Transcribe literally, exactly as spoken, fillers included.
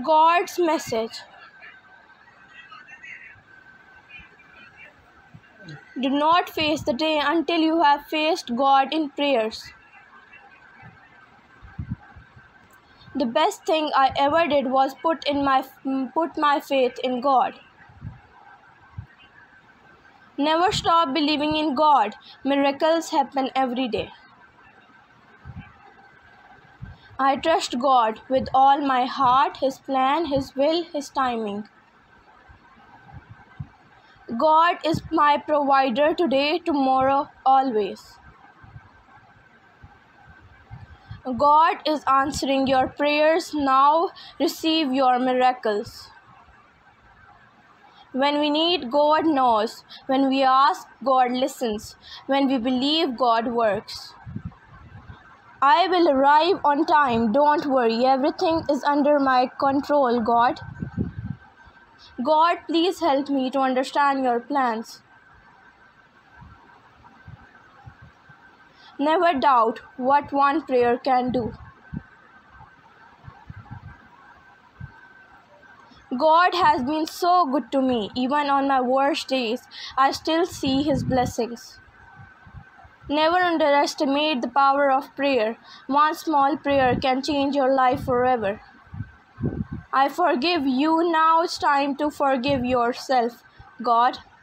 God's message. Do not face the day until you have faced God in prayers. The best thing I ever did was put in my put my faith in God. Never stop believing in God. Miracles happen every day. I trust God with all my heart, His plan, His will, His timing. God is my provider today, tomorrow, always. God is answering your prayers now. Receive your miracles. When we need, God knows. When we ask, God listens. When we believe, God works. I will arrive on time. Don't worry. Everything is under my control, God. God, please help me to understand your plans. Never doubt what one prayer can do. God has been so good to me. Even on my worst days, I still see His blessings. Never underestimate the power of prayer. One small prayer can change your life forever. I forgive you. Now it's time to forgive yourself, God.